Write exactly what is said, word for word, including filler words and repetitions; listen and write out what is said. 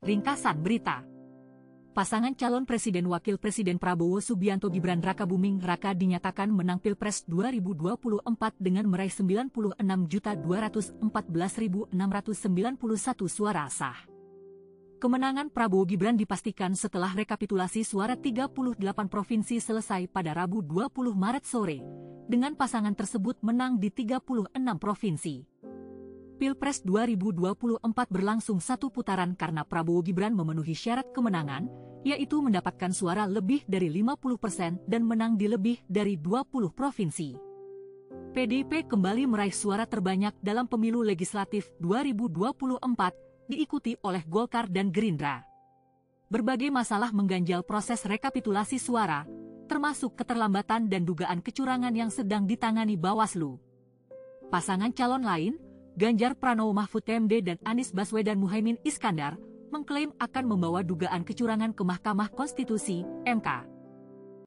Ringkasan berita. Pasangan calon Presiden Wakil Presiden Prabowo Subianto Gibran Rakabuming Raka dinyatakan menang Pilpres dua ribu dua puluh empat dengan meraih sembilan puluh enam juta dua ratus empat belas ribu enam ratus sembilan puluh satu suara sah. Kemenangan Prabowo Gibran dipastikan setelah rekapitulasi suara tiga puluh delapan provinsi selesai pada Rabu dua puluh Maret sore, dengan pasangan tersebut menang di tiga puluh enam provinsi. Pilpres dua ribu dua puluh empat berlangsung satu putaran karena Prabowo Gibran memenuhi syarat kemenangan, yaitu mendapatkan suara lebih dari lima puluh persen dan menang di lebih dari dua puluh provinsi. P D I P kembali meraih suara terbanyak dalam pemilu legislatif dua ribu dua puluh empat, diikuti oleh Golkar dan Gerindra. Berbagai masalah mengganjal proses rekapitulasi suara, termasuk keterlambatan dan dugaan kecurangan yang sedang ditangani Bawaslu. Pasangan calon lain, Ganjar Pranowo Mahfud M D dan Anies Baswedan Muhaimin Iskandar, mengklaim akan membawa dugaan kecurangan ke Mahkamah Konstitusi, M K.